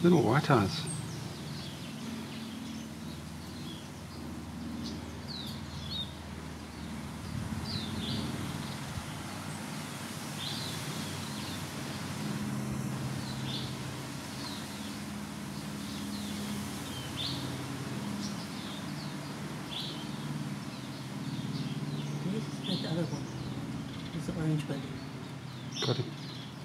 Little white eyes. Where's the other one? There's the orange belly. Got him.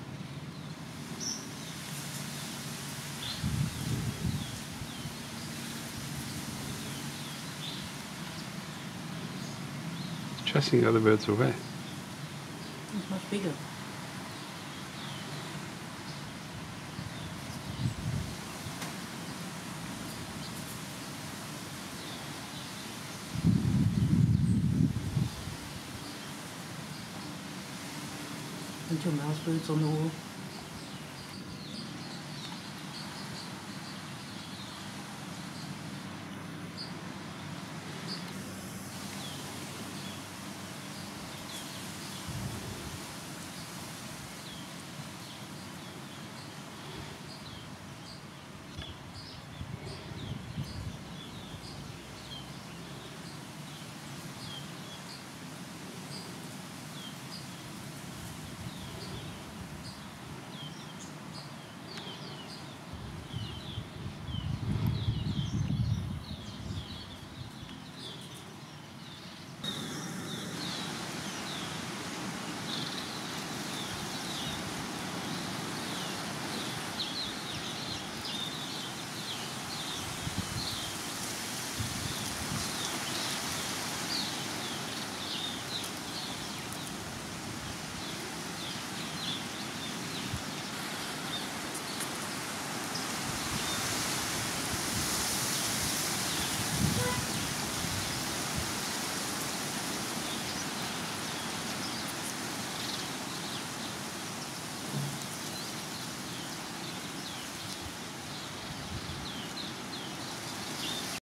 Chasing the other birds away. It's much bigger. And your mouse birds on the wall.